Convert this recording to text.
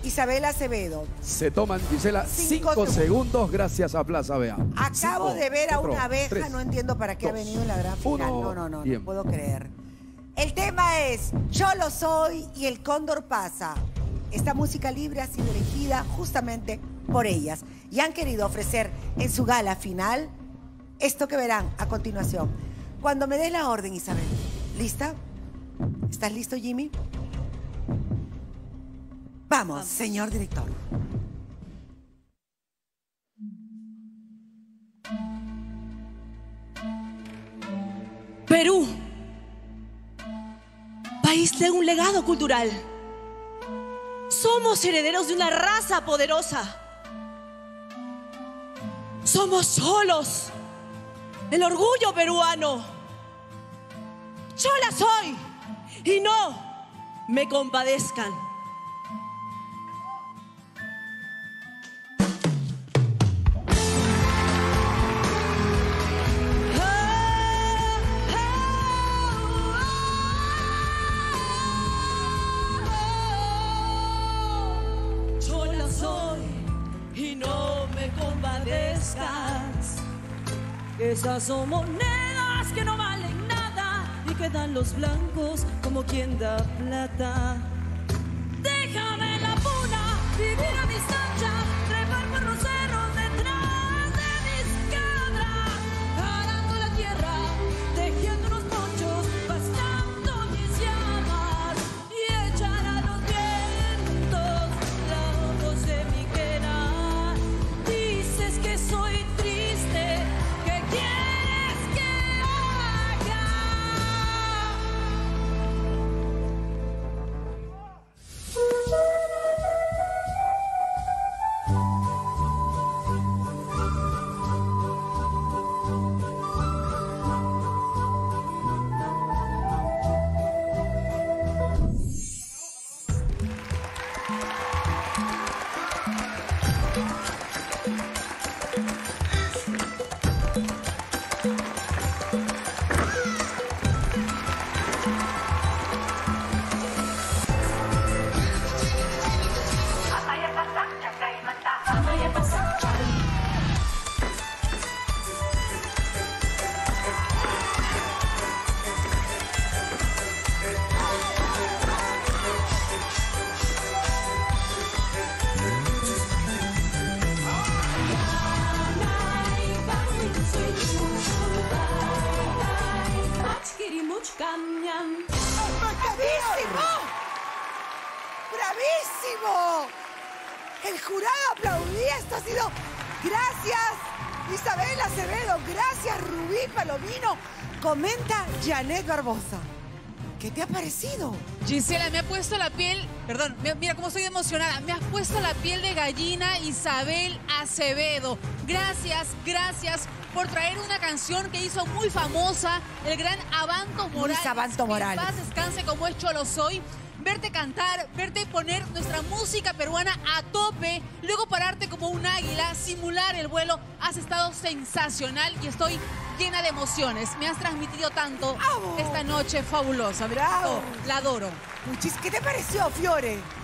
Isabel Acevedo. Se toman, Gisela, 5 segundos gracias a Plaza BA. Acabo de ver a 4, una abeja, 3, no entiendo para qué 2, ha venido en la gran final. 1. No Bien. puedo creer. El tema es Yo lo soy y el cóndor pasa. Esta música libre ha sido elegida justamente por ellas y han querido ofrecer en su gala final esto que verán a continuación. Cuando me des la orden, Isabel. ¿Lista? ¿Estás listo, Jimmy? Vamos, señor director. Perú, país de un legado cultural. Somos herederos de una raza poderosa. Somos solos, el orgullo peruano. Yo la soy y no me compadezcan. Y no me compadezcas. Esas son monedas que no valen nada y que dan los blancos como quien da plata. Déjame en la puna, vivir a mis anchas, trepar por los cerros detrás de mis cabras, arando la tierra, tejiendo unos ponchos, pasando mis llamas y echar a los vientos la voz de mi quena. Dices que soy triste, ¿qué quieres que haga? ¡Bravísimo! ¡Bravísimo! El jurado aplaudía. Esto ha sido... Gracias, Isabel Acevedo. Gracias, Rubí Palomino. Comenta Janet Barbosa. ¿Qué te ha parecido? Gisela, me ha puesto la piel... Perdón, mira cómo estoy emocionada. Me has puesto la piel de gallina, Isabel Acevedo. Gracias, gracias por traer una canción que hizo muy famosa el gran Abanto Morales. Luis Abanto Morales. Que en paz descanse, como es Yo lo soy. Verte cantar, verte poner nuestra música peruana a tope, luego pararte como un águila, simular el vuelo. Has estado sensacional y estoy llena de emociones. Me has transmitido tanto esta noche fabulosa. Bravo. La adoro. ¿Qué te pareció, Fiore?